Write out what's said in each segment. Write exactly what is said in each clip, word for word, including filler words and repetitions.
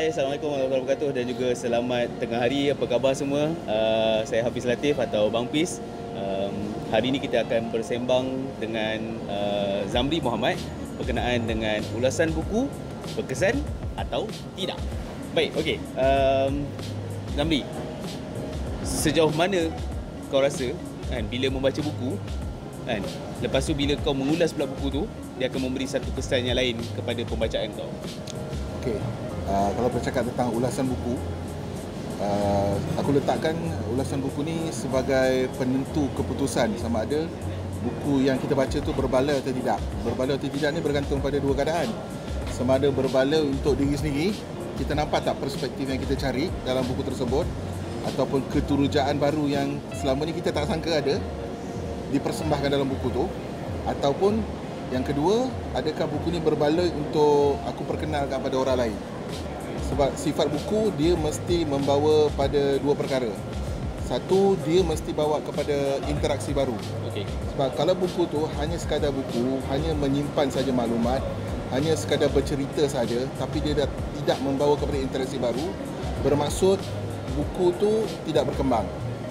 Hai, Assalamualaikum warahmatullahi wabarakatuh dan juga selamat tengah hari. Apa khabar semua? Uh, saya Hafiz Latif atau Bang Pis. Um, hari ini kita akan bersembang dengan uh, Zamri Muhammad berkenaan dengan ulasan buku berkesan atau tidak. Baik, okey. Um, Zamri, sejauh mana kau rasa kan bila membaca buku kan, lepas tu bila kau mengulas pula buku tu, dia akan memberi satu kesan yang lain kepada pembacaan kau? Okey. Uh, kalau bercakap tentang ulasan buku, uh, aku letakkan ulasan buku ni sebagai penentu keputusan sama ada buku yang kita baca tu berbala atau tidak. Berbala atau tidak ni bergantung pada dua keadaan. Sama ada berbala untuk diri sendiri, kita nampak tak perspektif yang kita cari dalam buku tersebut, ataupun keturujaan baru yang selama ni kita tak sangka ada dipersembahkan dalam buku tu, ataupun yang kedua, adakah buku ni berbala untuk aku perkenalkan pada orang lain. Sebab sifat buku dia mesti membawa pada dua perkara. Satu, dia mesti bawa kepada interaksi baru. Okey. Sebab kalau buku tu hanya sekadar buku, hanya menyimpan saja maklumat, hanya sekadar bercerita saja, tapi dia dah tidak membawa kepada interaksi baru, bermaksud buku tu tidak berkembang.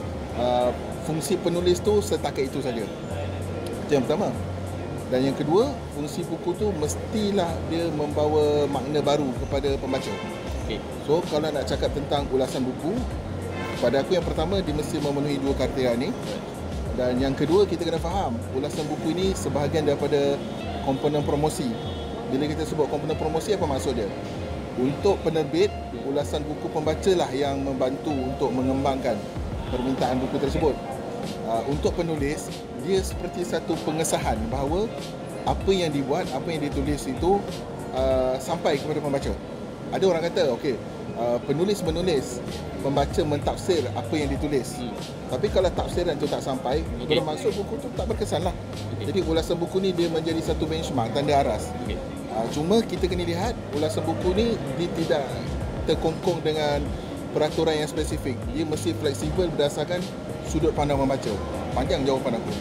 Uh, fungsi penulis tu setakat itu saja. Itu yang pertama. Dan yang kedua, fungsi buku tu mestilah dia membawa makna baru kepada pembaca. Okay. So, kalau nak cakap tentang ulasan buku, pada aku yang pertama, dia mesti memenuhi dua kriteria ni. Dan yang kedua, kita kena faham, ulasan buku ini sebahagian daripada komponen promosi. Bila kita sebut komponen promosi, apa maksud dia? Untuk penerbit, ulasan buku pembaca lah yang membantu untuk mengembangkan permintaan buku tersebut. Uh, untuk penulis, dia seperti satu pengesahan bahawa apa yang dibuat, apa yang ditulis itu uh, sampai kepada pembaca. Ada orang kata, okey, uh, penulis menulis, pembaca mentafsir apa yang ditulis. Hmm. Tapi kalau tafsiran itu tak sampai, okay, bermaksud buku tu tak berkesan lah. Okay. Jadi ulasan buku ni dia menjadi satu benchmark, tanda aras. Okay. Uh, cuma kita kena lihat, ulasan buku ni dia tidak terkongkong dengan peraturan yang spesifik. Dia mesti fleksibel berdasarkan sudut pandang membaca. Panjang jawapan aku.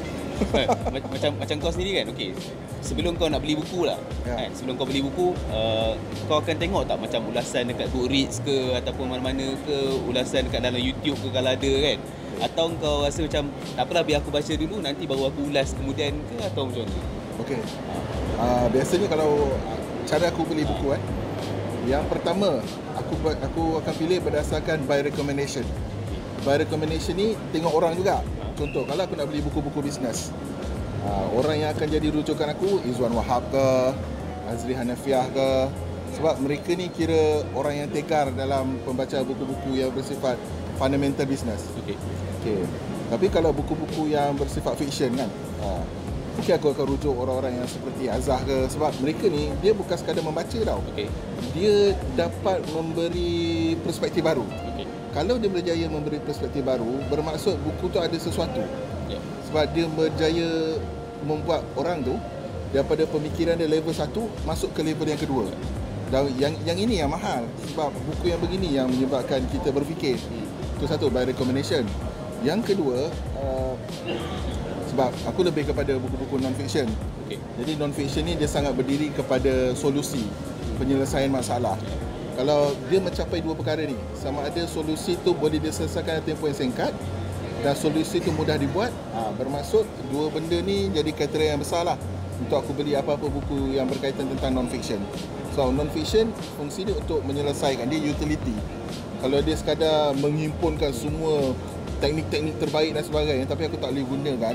macam macam kau sendiri kan, okey. Sebelum kau nak beli buku lah, ya. kan, sebelum kau beli buku, uh, kau akan tengok tak macam ulasan dekat Goodreads ke ataupun mana-mana ke, ulasan dekat dalam YouTube ke kalau ada kan? Atau kau rasa macam tak apalah, biar aku baca dulu, nanti baru aku ulas kemudian ke, atau macam mana? Okey. Uh, biasanya kalau cara aku beli buku eh, yang pertama aku aku akan pilih berdasarkan by recommendation. By recommendation ni tengok orang juga. Contoh, kalau aku nak beli buku-buku bisnes, uh, orang yang akan jadi rujukan aku Izwan Wahab ke, Azri Hanafiah ke. Sebab mereka ni kira orang yang tegar dalam pembaca buku-buku yang bersifat fundamental business. Okey. Okey. Tapi kalau buku-buku yang bersifat fiction kan, uh, mungkin aku akan rujuk orang-orang yang seperti Azhar ke. Sebab mereka ni, dia bukan sekadar membaca tau. Okey. Dia dapat memberi perspektif baru. Okey. Kalau dia berjaya memberi perspektif baru, bermaksud buku tu ada sesuatu. Yeah. Sebab dia berjaya membuat orang tu daripada pemikiran dia level satu masuk ke level yang kedua. Dan yang yang ini yang mahal. Sebab buku yang begini yang menyebabkan kita berfikir. Itu satu, by recommendation. Yang kedua, uh, sebab aku lebih kepada buku-buku non-fiction. Okay. Jadi non-fiction ni dia sangat berdiri kepada solusi, penyelesaian masalah. Kalau dia mencapai dua perkara ni, sama ada solusi tu boleh diselesaikan dalam tempoh yang singkat dan solusi tu mudah dibuat, ha, bermaksud dua benda ni jadi kriteria yang besar lah untuk aku beli apa-apa buku yang berkaitan tentang non-fiction. So non-fiction fungsi dia untuk menyelesaikan, dia utility. Kalau dia sekadar menghimpunkan semua teknik-teknik terbaik dan sebagainya, tapi aku tak boleh gunakan,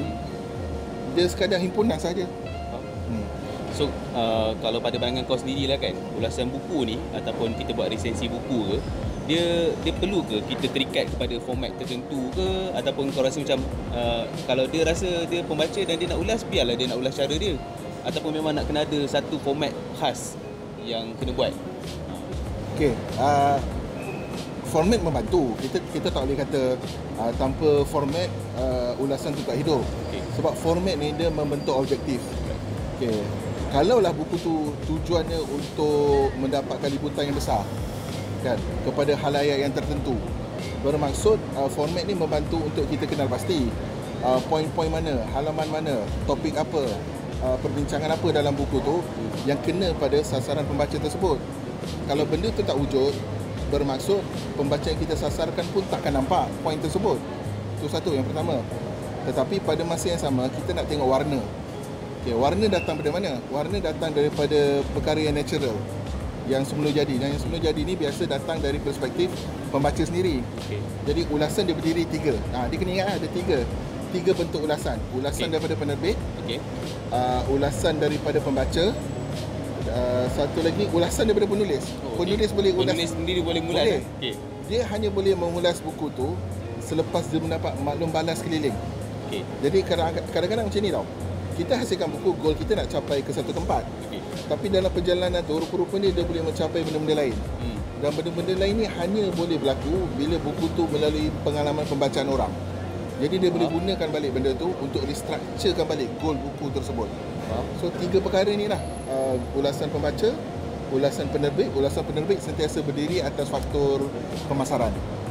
dia sekadar himpunan saja. Hmm. So, uh, kalau pada pandangan kau sendirilah kan, ulasan buku ni ataupun kita buat resensi buku ke, dia dia perlu ke kita terikat kepada format tertentu ke, ataupun kau rasa macam uh, kalau dia rasa dia pembaca dan dia nak ulas, biarlah dia nak ulas cara dia, ataupun memang nak kena ada satu format khas yang kena buat? Okey, uh, format membantu. Kita kita tak boleh kata uh, tanpa format uh, ulasan tu tak hidup. Okay. Sebab format ni dia membentuk objektif. Okey. Kalaulah buku tu tujuannya untuk mendapatkan liputan yang besar kan, kepada khalayak yang tertentu, bermaksud uh, format ni membantu untuk kita kenal pasti uh, poin-poin mana, halaman mana, topik apa, uh, perbincangan apa dalam buku tu yang kena pada sasaran pembaca tersebut. Kalau benda tu tak wujud, bermaksud pembaca yang kita sasarkan pun takkan nampak poin tersebut. Itu satu, yang pertama. Tetapi pada masa yang sama, kita nak tengok warna. Okay, warna datang dari mana? Warna datang daripada perkara yang natural, yang semula jadi. Dan yang semula jadi ni biasa datang dari perspektif pembaca sendiri. Okay. Jadi ulasan dia berdiri tiga. Ha, dia kena ingat ada tiga. Tiga bentuk ulasan. Ulasan okay. daripada penerbit, okay. uh, ulasan daripada pembaca, uh, satu lagi ulasan daripada penulis. Oh, penulis okay. boleh ulas. Penulis sendiri boleh mengulas. Boleh. Okay. Dia hanya boleh mengulas buku tu selepas dia mendapat maklum balas keliling. Okay. Jadi kadang-kadang macam ni tau. Kita hasilkan buku, goal kita nak capai ke satu tempat. Okay. Tapi dalam perjalanan tu rupa-rupanya dia boleh mencapai benda-benda lain. Hmm. Dan benda-benda lain ni hanya boleh berlaku bila buku tu melalui pengalaman pembacaan orang. Jadi dia ha. boleh gunakan balik benda tu untuk restructurekan balik goal buku tersebut. Ha. So tiga perkara ni lah. Uh, ulasan pembaca, ulasan penerbit. Ulasan penerbit sentiasa berdiri atas faktor pemasaran.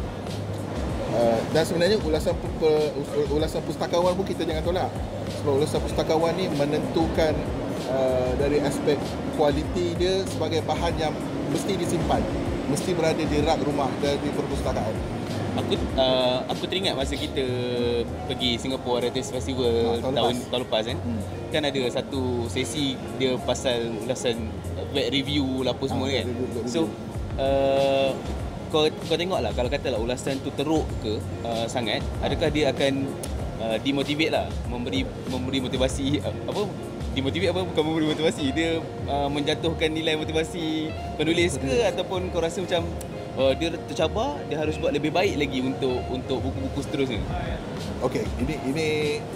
Uh, dan sebenarnya ulasan ulasan pustakawan pun kita jangan tolak. Sebab ulasan pustakawan ni menentukan uh, dari aspek kualiti dia sebagai bahan yang mesti disimpan, mesti berada di rak rumah dari perpustakaan. Aku uh, aku teringat masa kita pergi Singapore Writers Festival ha, tahun, tahun lepas, tahun lepas kan. Hmm. Kan ada satu sesi dia pasal ulasan web review lah apa semua ha, kan. Review, review. So uh, kau kau tengoklah kalau katalah ulasan tu teruk ke uh, sangat, adakah dia akan uh, demotivate lah, memberi memberi motivasi uh, apa demotivate apa bukan memberi motivasi, dia uh, menjatuhkan nilai motivasi penulis ke, ataupun kau rasa macam Uh, dia tercabar, dia harus buat lebih baik lagi untuk untuk buku-buku seterusnya. Okey, ini ini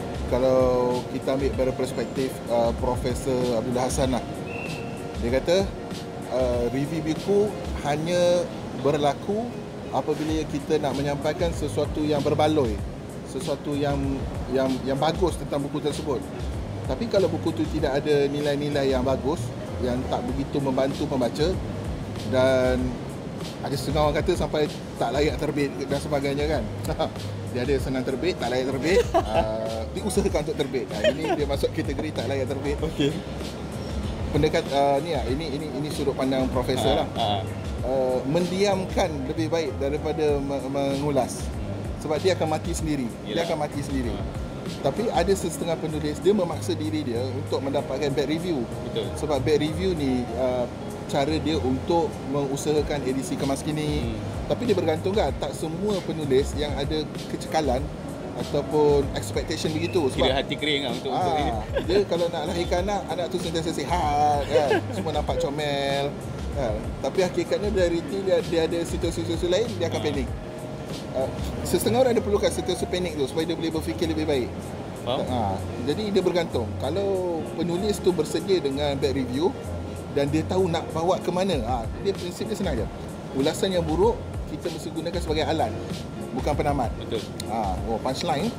kalau kita ambil dari perspektif uh, Profesor Abdullah Hassan lah. Dia kata uh, review buku hanya berlaku apabila kita nak menyampaikan sesuatu yang berbaloi, sesuatu yang yang yang bagus tentang buku tersebut. Tapi kalau buku tu tidak ada nilai-nilai yang bagus, yang tak begitu membantu pembaca, dan ada setengah orang kata sampai tak layak terbit dan sebagainya kan. Dia ada senang terbit, tak layak terbit, uh, diusahakan untuk terbit. Nah, ini dia masuk kategori tak layak terbit. Okey. Pendekat uh, ni lah, ini ini ini sudut pandang profesor ha, lah. Ha. Uh, mendiamkan lebih baik daripada mengulas. Sebab dia akan mati sendiri. Yelah. Dia akan mati sendiri. Ha. Tapi ada setengah penulis dia memaksa diri dia untuk mendapatkan bad review. Betul. Sebab bad review ni uh, cara dia untuk mengusahakan edisi kemas kini. Hmm. Tapi dia bergantung kan, tak semua penulis yang ada kecekalan ataupun expectation begitu. Sebab kira hati kering lah untuk, aa, untuk dia kalau nak lahirkan anak, anak tu sentiasa sihat kan? Semua nampak comel kan? Tapi hakikatnya dari dia, dia ada situasi-situasi lain, dia akan panik. Uh, setengah orang ada perlukan situasi panik tu supaya dia boleh berfikir lebih baik. Ha, jadi dia bergantung. Kalau penulis tu bersedia dengan bad review dan dia tahu nak bawa ke mana, ha, dia prinsip dia senang je. Ulasan yang buruk kita mesti gunakan sebagai alat, bukan penamat. Betul. Ha, oh punchline.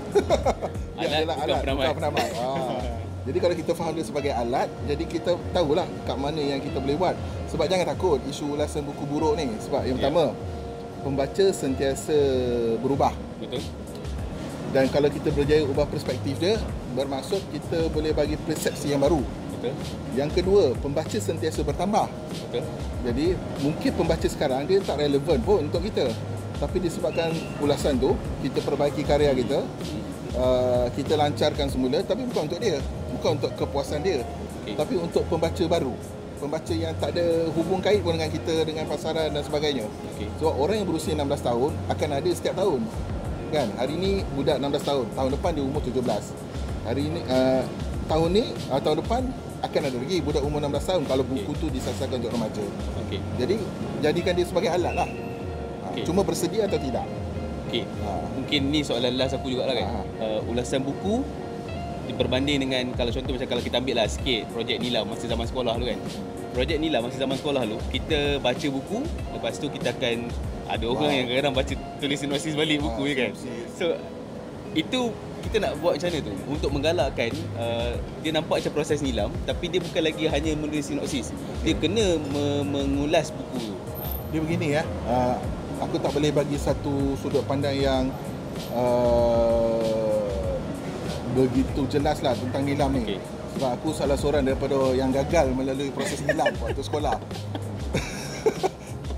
Dia alat, adalah bukan alat, penamat. bukan penamat. Ha. Jadi kalau kita faham dia sebagai alat, jadi kita tahulah kat mana yang kita boleh buat. Sebab jangan takut isu ulasan buku buruk ni. Sebab yang yeah. pertama, pembaca sentiasa berubah. Betul. Dan kalau kita berjaya ubah perspektif dia, bermaksud kita boleh bagi persepsi yang baru. Betul. Yang kedua, pembaca sentiasa bertambah. Betul. Jadi mungkin pembaca sekarang dia tak relevan pun untuk kita. Tapi disebabkan ulasan tu, kita perbaiki karya kita, uh, kita lancarkan semula, tapi bukan untuk dia, bukan untuk kepuasan dia, okay. tapi untuk pembaca baru, pembaca yang tak ada hubung kait pun dengan kita, dengan pasaran dan sebagainya. Okay. Sebab so, orang yang berusia enam belas tahun akan ada setiap tahun. Kan, hari ni budak enam belas tahun, tahun depan dia umur tujuh belas. Hari ni uh, tahun ni uh, tahun depan akan ada lagi budak umur enam belas tahun kalau buku okay. tu disasarkan untuk remaja. Okey. Jadi jadikan dia sebagai alat lah. Okay. Cuma bersedia atau tidak. Okey. Ha. Mungkin ni soalan last aku jugalah kan. Ha. Uh, ulasan buku berbanding dengan, kalau contoh macam kalau kita ambil lah sikit projek Nila masa zaman sekolah dulu kan. Projek Nila masa zaman sekolah dulu, kita baca buku, lepas tu kita akan ada orang wow. yang kadang-kadang baca tulis sinopsis balik buku ha, kan. So itu kita nak buat macam mana tu untuk menggalakkan uh, dia nampak macam proses nilam, tapi dia bukan lagi hanya menulis sinopsis. Dia kena me- mengulas buku tu. Dia begini ya. Uh, aku tak boleh bagi satu sudut pandang yang uh, begitu jelas lah tentang nilam ni. Okay. Sebab aku salah seorang daripada yang gagal melalui proses nilam waktu sekolah.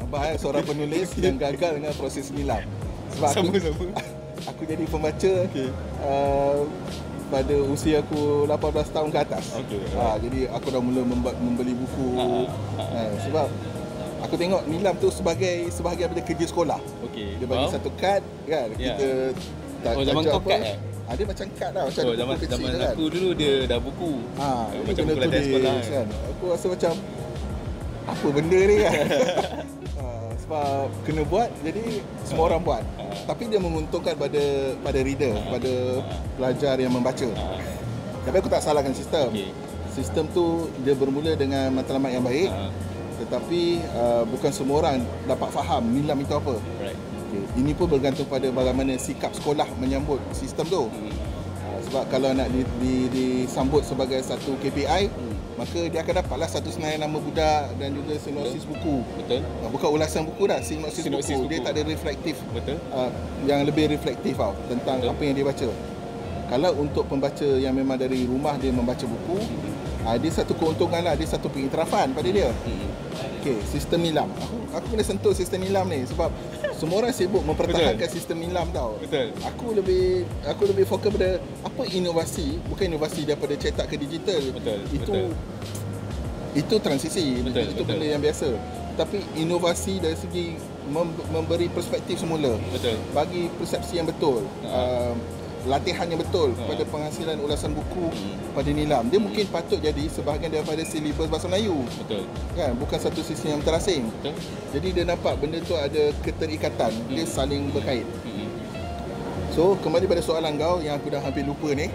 Abah eh, seorang penulis yang gagal dengan proses nilam. Sebab Sama, aku, sama. aku jadi pembaca Okey. uh, pada usia aku lapan belas tahun ke atas. Okey. Uh, jadi aku dah mula memba- membeli buku. Ah, ah, ah. Uh, sebab aku tengok nilam tu sebagai sebahagian daripada kerja sekolah. Okey. Dia bagi Faham? satu kad kan, Ya. kita tak Oh, zaman tajuk kau apa. kad, eh? Ah, dia macam kad lah, macam Oh, ada zaman buku kecil zaman kan. aku dulu dia dah buku. Ha, Eh, dia macam kena buku latihan tulis sekolah kan. Aku rasa macam apa benda ni kan. ha, sebab kena buat, jadi semua orang buat. Ha. Tapi dia menguntungkan pada pada reader, Ha. pada pelajar yang membaca. Ha. Tapi aku tak salahkan sistem. Okey. Sistem tu dia bermula dengan matlamat yang baik. Ha. Tetapi uh, bukan semua orang dapat faham nilam itu apa. Right. Okay. Ini pun bergantung pada bagaimana sikap sekolah menyambut sistem tu. Hmm. Uh, sebab kalau nak di, di, disambut sebagai satu K P I, Hmm. maka dia akan dapatlah satu senayan nama budak dan juga sinopsis buku. Betul. Uh, bukan ulasan buku dah, sinopsis, Sinopsis buku. buku. Dia tak ada reflektif. Betul. Uh, yang lebih reflektif tau tentang Betul. apa yang dia baca. Kalau untuk pembaca yang memang dari rumah dia membaca buku, Hmm. uh, dia satu keuntungan lah, dia satu pengiktirafan pada dia. Hmm. Okey, sistem nilam. Aku aku kena sentuh sistem nilam ni sebab semua orang sibuk mempertahankan Betul. sistem nilam tau. Betul. Aku lebih aku lebih fokus pada apa inovasi, bukan inovasi daripada cetak ke digital. Betul, Itu betul. itu transisi, Betul, itu betul. benda yang biasa. Tapi inovasi dari segi mem- memberi perspektif semula. Betul. Bagi persepsi yang betul. Ha. Uh, latihan yang betul Ha. pada penghasilan ulasan buku Hmm. pada nilam. Dia mungkin patut jadi sebahagian daripada silibus bahasa Melayu. Betul. Kan, bukan satu sisi yang terasing. Betul. Jadi dia nampak benda tu ada keterikatan, dia Hmm. saling berkait. Hmm. So kembali pada soalan kau yang aku dah hampir lupa ni.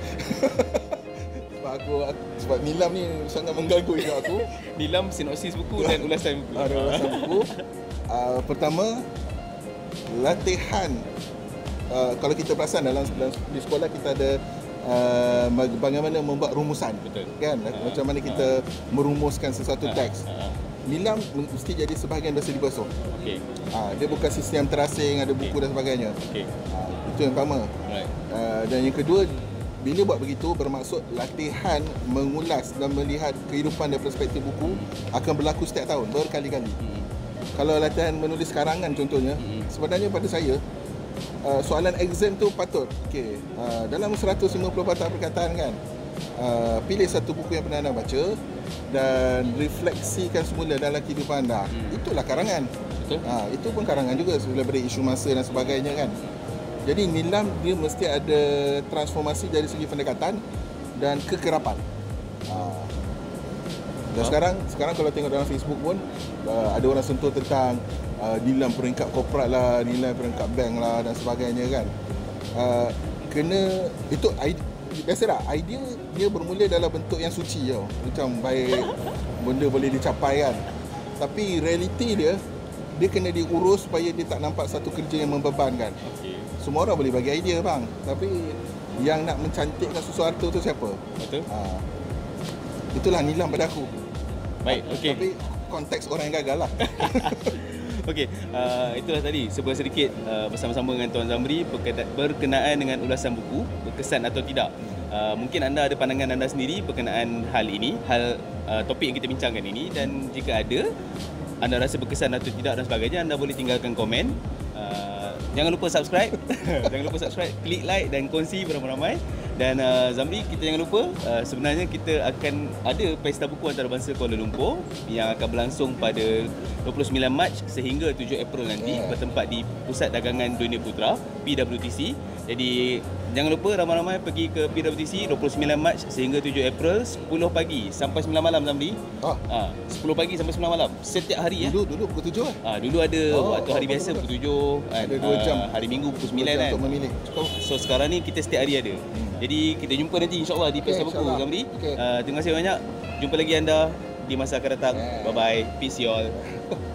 sebab aku sebab nilam ni sangat mengganggu hidup aku. Nilam, sinopsis buku dan ulasan buku. Ada ulasan buku. Uh, pertama, latihan. Uh, kalau kita perasan dalam, dalam di sekolah kita ada uh, bag- bagaimana membuat rumusan. Betul. Kan? Ha. Macam mana kita merumuskan sesuatu teks. Ha. Nilam mesti jadi sebahagian dari silibus tu. Okey. Ha, dia bukan sistem terasing, ada buku Okey. dan sebagainya. Okey. Ha, itu yang pertama. Right. Uh, dan yang kedua, bila buat begitu bermaksud latihan mengulas dan melihat kehidupan dari perspektif buku akan berlaku setiap tahun berkali-kali. Hmm. Kalau latihan menulis karangan contohnya, Hmm. sebenarnya pada saya uh, soalan exam tu patut. Okey, uh, dalam seratus lima puluh patah perkataan kan. Uh, pilih satu buku yang pernah anda baca dan refleksikan semula dalam kehidupan anda. Hmm. Itulah karangan. Betul. Ha, itu pun karangan juga daripada isu masa dan sebagainya kan. Jadi nilam dia mesti ada transformasi dari segi pendekatan dan kekerapan. Ha. Dan Ha? sekarang sekarang kalau tengok dalam Facebook pun uh, ada orang sentuh tentang uh, nilam peringkat korporat lah, nilam peringkat bank lah dan sebagainya kan. Uh, kena itu ide- biasa tak? Idea dia bermula dalam bentuk yang suci tau. Macam baik benda boleh dicapai kan. Tapi realiti dia dia kena diurus supaya dia tak nampak satu kerja yang membebankan. Okey. Semua orang boleh bagi idea bang, tapi yang nak mencantikkan sesuatu tu siapa? Betul. Ha. Itulah nilam pada aku. Baik, okey. Tapi konteks orang yang gagal lah. Okey, uh, itulah tadi sebuah sedikit uh, bersama-sama dengan Tuan Zamri berkena- berkenaan dengan ulasan buku, berkesan atau tidak. Uh, mungkin anda ada pandangan anda sendiri berkenaan hal ini, hal uh, topik yang kita bincangkan ini, dan jika ada anda rasa berkesan atau tidak dan sebagainya, anda boleh tinggalkan komen. Uh, jangan lupa subscribe. Jangan lupa subscribe, klik like dan kongsi beramai-ramai. Dan uh, Zamri, kita jangan lupa uh, sebenarnya kita akan ada Pesta Buku Antarabangsa Kuala Lumpur yang akan berlangsung pada dua puluh sembilan Mac sehingga tujuh April nanti, Yeah. bertempat di Pusat Dagangan Dunia Putra P W T C. Jadi jangan lupa ramai-ramai pergi ke P W T C dua puluh sembilan Mac sehingga tujuh April, sepuluh pagi sampai sembilan malam Zamri. Ah, Ha, sepuluh pagi sampai sembilan malam setiap hari ya. dulu dulu pukul tujuh eh. Ha, dulu ada Oh, waktu oh, hari bagus, biasa bagus. pukul tujuh kan. Ada dua jam. Ah, hari Minggu pukul Dua sembilan jam kan. untuk memilih. Cukup. So sekarang ni kita setiap hari ada. Hmm. Jadi kita jumpa nanti insya-Allah di Okey, Pesta Buku insya-Allah. Zamri. Okey. Uh, terima kasih banyak. Jumpa lagi anda di masa akan datang. Yeah. Bye bye. Peace you all.